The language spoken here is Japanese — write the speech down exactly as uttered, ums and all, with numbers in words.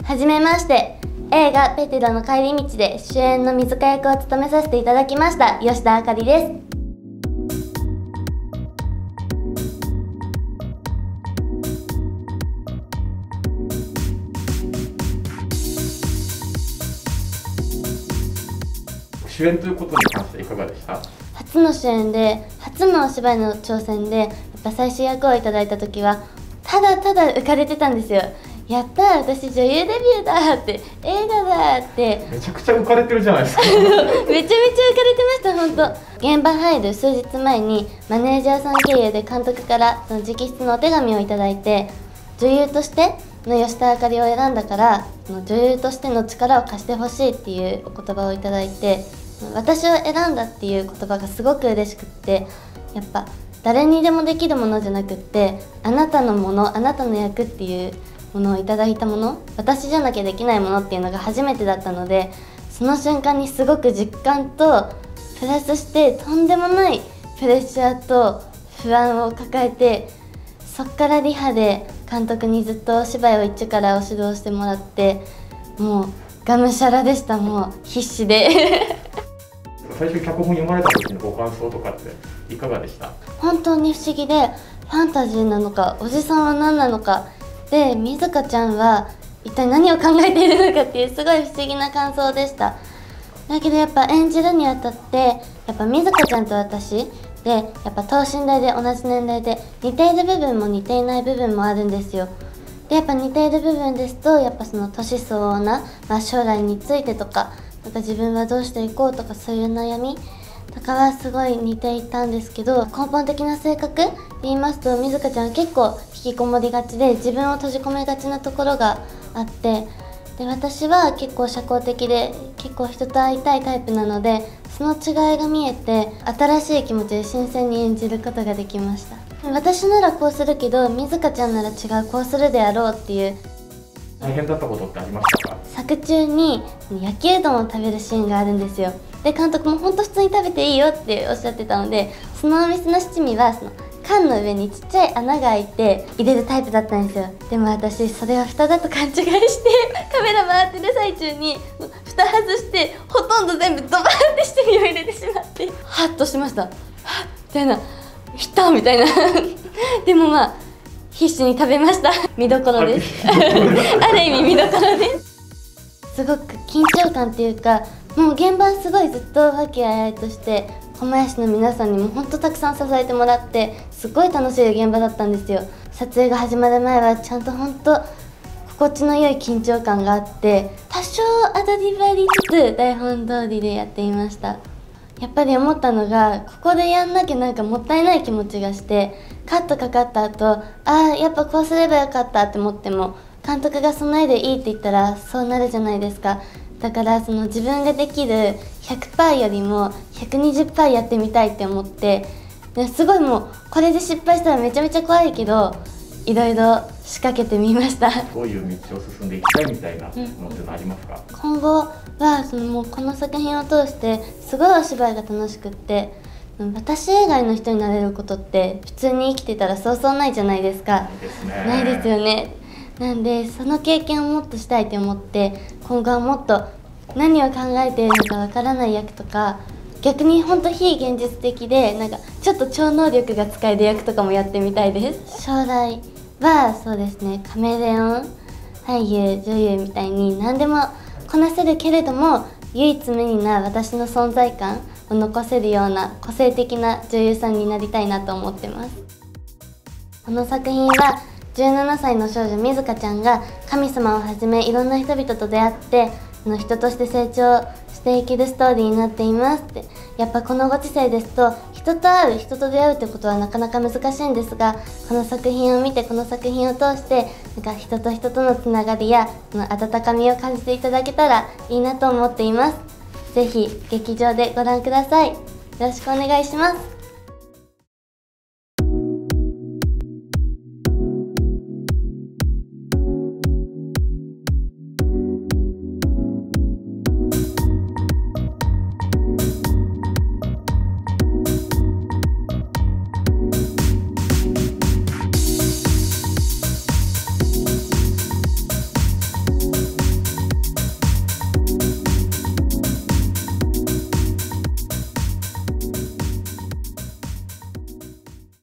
はじめまして。映画ペテロの帰り道で主演の水香役を務めさせていただきました吉田あかりです。 主演ということに関していかがでした？ 初の主演で初のお芝居の挑戦でやっぱ最終役をいただいた時はただただ浮かれてたんですよ。やったー、私女優デビューだーって、映画だーって。 めちゃくちゃ浮かれてるじゃないですか。 めちゃめちゃ浮かれてました。本当現場入る数日前にマネージャーさん経由で監督からその直筆のお手紙をいただいて、女優としての吉田あかりを選んだからその女優としての力を貸してほしいっていうお言葉をいただいて、私を選んだっていう言葉がすごく嬉しくって、やっぱ誰にでもできるものじゃなくって、あなたのもの、あなたの役っていうものをいただいたもの、私じゃなきゃできないものっていうのが初めてだったので、その瞬間にすごく実感とプラスしてとんでもないプレッシャーと不安を抱えて、そっからリハで監督にずっとお芝居を一からお指導してもらって、もうがむしゃらでした。もう必死で最初脚本読まれた時のご感想とかっていかがでした？ 本当に不思議で、ファンタジーなのかおじさんは何なのかで、水香ちゃんは一体何を考えているのかっていうすごい不思議な感想でした。だけどやっぱ演じるにあたってやっぱ水香ちゃんと私でやっぱ等身大で同じ年齢で似ている部分も似ていない部分もあるんですよ。でやっぱ似ている部分ですとやっぱその年相応な、まあ、将来についてとかなんか自分はどうしていこうとかそういう悩みとかはすごい似ていたんですけど、根本的な性格で言いますと水香ちゃんは結構引きこもりがちで自分を閉じ込めがちなところがあって、で私は結構社交的で結構人と会いたいタイプなので、その違いが見えて新しい気持ちで新鮮に演じることができました。私ならこうするけど水香ちゃんなら違うこうするであろうっていう。 大変だったことってありましたか？ 作中に焼きうどんを食べるシーンがあるんですよ。で監督も本当普通に食べていいよっておっしゃってたので、そのお店の七味はその缶の上にちっちゃい穴が開いて入れるタイプだったんですよ。でも私それは蓋だと勘違いしてカメラ回ってる最中に蓋外してほとんど全部ドバーって七味を入れてしまってハッとしました。はっみたいな、ひたみたいなでもまあ必死に食べました。見どころですある意味見どころです。すごく緊張感っていうか、もう現場すごいずっと和気あいあいとして狛江市の皆さんにも本当たくさん支えてもらってすごい楽しい現場だったんですよ。撮影が始まる前はちゃんと本当心地の良い緊張感があって、多少アドリブありつつ台本通りでやっていました。やっぱり思ったのがここでやんなきゃなんかもったいない気持ちがして、カットかかった後ああやっぱこうすればよかったって思っても監督がその絵でいいって言ったらそうなるじゃないですか。だからその自分ができる ひゃくパーセント よりも ひゃくにじゅっパーセント やってみたいって思って、すごいもうこれで失敗したらめちゃめちゃ怖いけどいろいろ仕掛けてみました。 どういう道を進んでいきたいみたいなのってのありますか？ 今後はそのもうこの作品を通してすごいお芝居が楽しくって、私以外の人になれることって普通に生きてたらそうそうないじゃないですか。 ないですね。 ないですよね。なんでその経験をもっとしたいと思って、今後はもっと何を考えているのかわからない役とか、逆に本当非現実的でなんかちょっと超能力が使える役とかもやってみたいです。将来はそうですね、カメレオン俳優女優みたいに何でもこなせるけれども唯一無二な私の存在感を残せるような個性的な女優さんになりたいなと思ってます。この作品はじゅうななさいの少女水香ちゃんが神様をはじめいろんな人々と出会ってその人として成長していけるストーリーになっていますって。やっぱこのご時世ですと人と会う人と出会うってことはなかなか難しいんですが、この作品を見てこの作品を通してなんか人と人とのつながりやその温かみを感じていただけたらいいなと思っています。ぜひ劇場でご覧ください。よろしくお願いします。